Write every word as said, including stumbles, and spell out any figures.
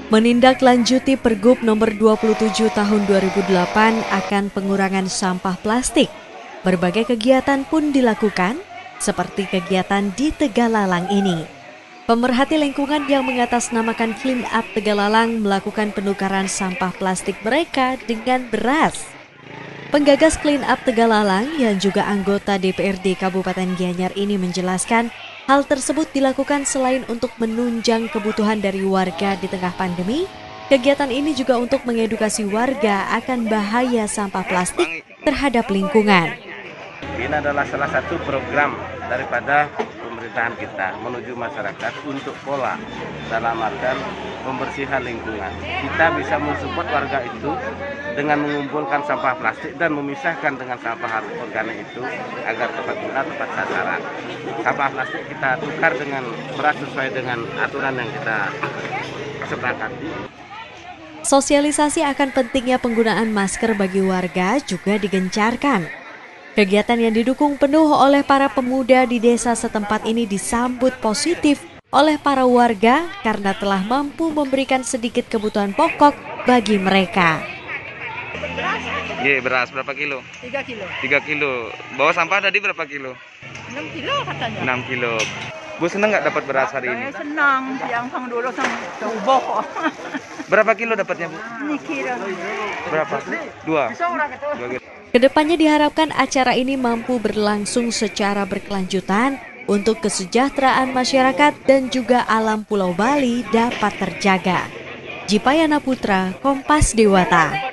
Menindaklanjuti Pergub nomor dua puluh tujuh tahun dua ribu delapan akan pengurangan sampah plastik, berbagai kegiatan pun dilakukan, seperti kegiatan di Tegalalang ini. Pemerhati lingkungan yang mengatasnamakan Clean Up Tegalalang melakukan penukaran sampah plastik mereka dengan beras. Penggagas Clean Up Tegalalang yang juga anggota D P R D Kabupaten Gianyar ini menjelaskan hal tersebut dilakukan selain untuk menunjang kebutuhan dari warga di tengah pandemi. Kegiatan ini juga untuk mengedukasi warga akan bahaya sampah plastik terhadap lingkungan. Ini adalah salah satu program daripada pemerintahan kita menuju masyarakat untuk pola dalam artian pembersihan lingkungan. Kita bisa mensupport warga itu dengan mengumpulkan sampah plastik dan memisahkan dengan sampah organik itu agar tepat guna, tepat sasaran. Sampah plastik kita tukar dengan beras sesuai dengan aturan yang kita sepakati. Sosialisasi akan pentingnya penggunaan masker bagi warga juga digencarkan. Kegiatan yang didukung penuh oleh para pemuda di desa setempat ini disambut positif oleh para warga karena telah mampu memberikan sedikit kebutuhan pokok bagi mereka. Iya, beras berapa kilo? Tiga kilo. Tiga kilo. Bawa sampah tadi berapa kilo? Enam kilo katanya. Enam kilo. Bu senang nggak dapat beras hari ini? Saya senang, yang sang dulu sang coba. Berapa kilo dapatnya, Bu? Ini kira. Berapa? Dua. Dua kilo. Kedepannya diharapkan acara ini mampu berlangsung secara berkelanjutan untuk kesejahteraan masyarakat dan juga alam Pulau Bali dapat terjaga. Jipayana Putra, Kompas Dewata.